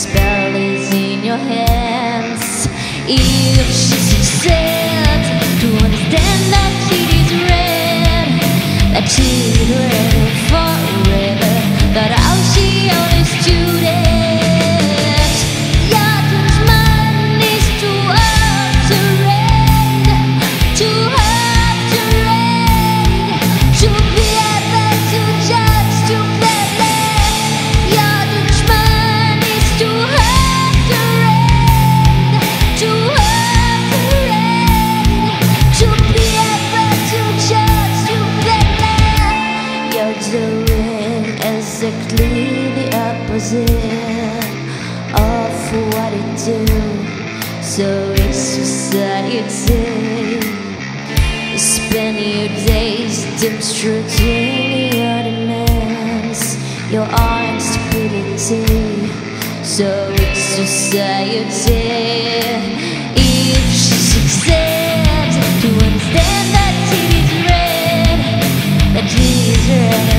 spell is in your hands. If she succeeds to understand that it is red, that she is red forever, that how she understood it. Your judgment is too hard to read, too hard to read, to be able to judge too clearly. Your judgment is too hard to read, too hard to read, to be able to judge too clearly. You're doing exactly the opposite of what it do. So it's society. You spend your days demonstrating your demands, your own stupidity. So it's society. If she succeeds to understand that it is red, that it is red,